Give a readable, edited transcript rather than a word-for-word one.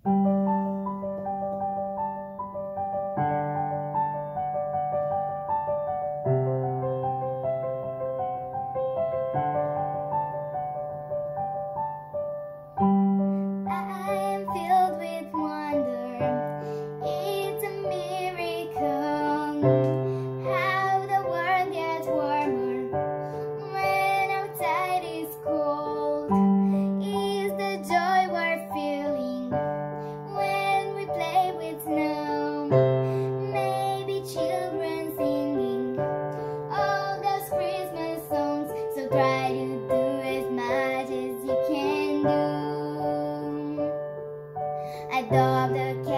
How the world gets warmer when outside is cold is the joy we're feeling when we play with snow. Maybe children singing all those Christmas songs, so try to do as much as you can do. Adopt the cat.